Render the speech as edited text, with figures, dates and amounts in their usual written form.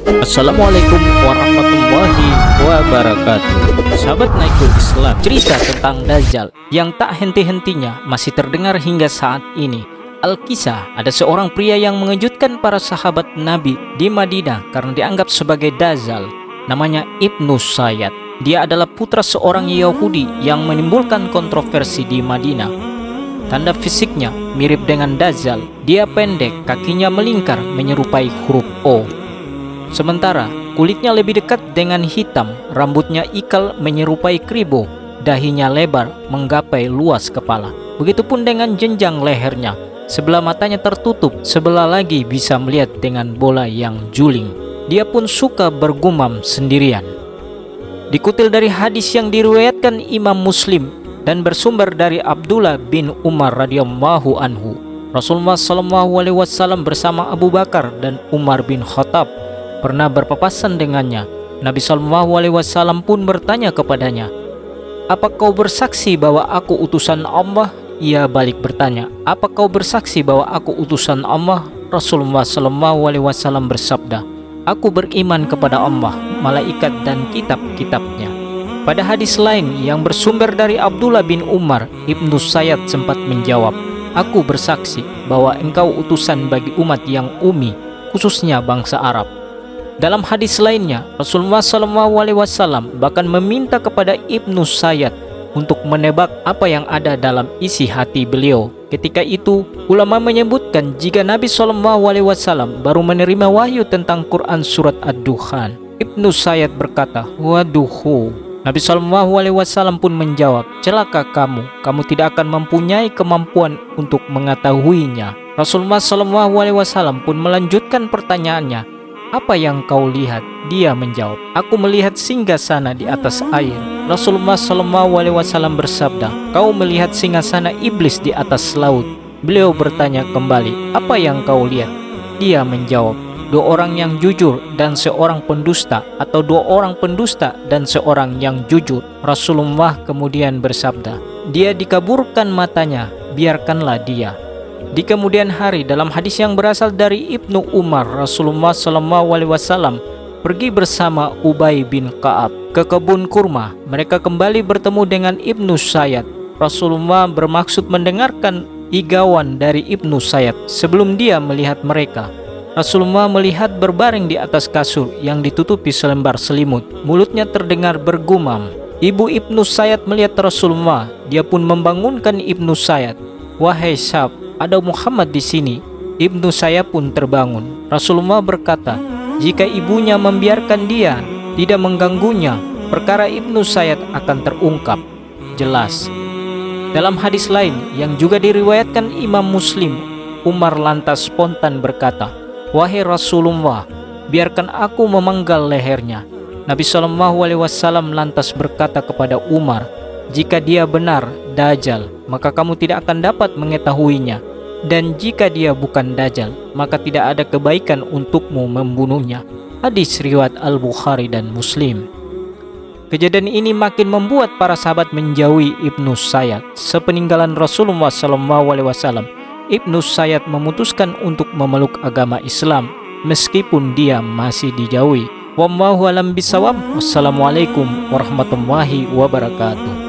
Assalamualaikum warahmatullahi wabarakatuh. Sahabat Naikul Islam, cerita tentang Dajjal yang tak henti-hentinya masih terdengar hingga saat ini. Al-Kisah, ada seorang pria yang mengejutkan para sahabat Nabi di Madinah karena dianggap sebagai Dajjal. Namanya Ibnu Sayyad. Dia adalah putra seorang Yahudi yang menimbulkan kontroversi di Madinah. Tanda fisiknya mirip dengan Dajjal. Dia pendek, kakinya melingkar menyerupai huruf O. Sementara kulitnya lebih dekat dengan hitam, rambutnya ikal menyerupai kribo, dahinya lebar menggapai luas kepala. Begitupun dengan jenjang lehernya, sebelah matanya tertutup, sebelah lagi bisa melihat dengan bola yang juling. Dia pun suka bergumam sendirian. Dikutip dari hadis yang diriwayatkan Imam Muslim dan bersumber dari Abdullah bin Umar radhiyallahu anhu, Rasulullah SAW bersama Abu Bakar dan Umar bin Khattab pernah berpapasan dengannya. Nabi SAW pun bertanya kepadanya, "Apa kau bersaksi bahwa aku utusan Allah?" Ia balik bertanya, "Apa kau bersaksi bahwa aku utusan Allah?" Rasulullah SAW bersabda, "Aku beriman kepada Allah, malaikat dan kitab-kitabnya." Pada hadis lain yang bersumber dari Abdullah bin Umar, Ibnu Sayyad sempat menjawab, "Aku bersaksi bahwa engkau utusan bagi umat yang ummi, khususnya bangsa Arab." Dalam hadis lainnya, Rasulullah SAW bahkan meminta kepada Ibnu Sayyad untuk menebak apa yang ada dalam isi hati beliau. Ketika itu, ulama menyebutkan jika Nabi SAW baru menerima wahyu tentang Quran surat Ad-Dukhan. Ibnu Sayyad berkata, "Waduhu." Nabi SAW pun menjawab, "Celaka kamu tidak akan mempunyai kemampuan untuk mengetahuinya." Rasulullah SAW pun melanjutkan pertanyaannya, "Apa yang kau lihat?" Dia menjawab, "Aku melihat singgasana di atas air." Rasulullah SAW bersabda, "Kau melihat singgasana iblis di atas laut." Beliau bertanya kembali, "Apa yang kau lihat?" Dia menjawab, "Dua orang yang jujur dan seorang pendusta, atau dua orang pendusta dan seorang yang jujur." Rasulullah kemudian bersabda, "Dia dikaburkan matanya, biarkanlah dia." Di kemudian hari, dalam hadis yang berasal dari Ibnu Umar, Rasulullah SAW pergi bersama Ubay bin Ka'ab ke kebun kurma. Mereka kembali bertemu dengan Ibnu Sayyad. Rasulullah bermaksud mendengarkan igawan dari Ibnu Sayyad sebelum dia melihat mereka. Rasulullah melihat berbaring di atas kasur yang ditutupi selembar selimut. Mulutnya terdengar bergumam. Ibu Ibnu Sayyad melihat Rasulullah. Dia pun membangunkan Ibnu Sayyad. "Wahai Syab, ada Muhammad di sini." Ibnu Sayyad pun terbangun. Rasulullah berkata, "Jika ibunya membiarkan dia, tidak mengganggunya, perkara Ibnu Sayyad akan terungkap jelas." Dalam hadis lain yang juga diriwayatkan Imam Muslim, Umar lantas spontan berkata, "Wahai Rasulullah, biarkan aku memenggal lehernya." Nabi SAW lantas berkata kepada Umar, "Jika dia benar Dajjal, maka kamu tidak akan dapat mengetahuinya. Dan jika dia bukan Dajjal, maka tidak ada kebaikan untukmu membunuhnya." Hadis riwayat Al-Bukhari dan Muslim. Kejadian ini makin membuat para sahabat menjauhi Ibnu Sayyad. Sepeninggalan Rasulullah SAW, Ibnu Sayyad memutuskan untuk memeluk agama Islam meskipun dia masih dijauhi. Wallahu a'lam bishawab. Wassalamualaikum warahmatullahi wabarakatuh.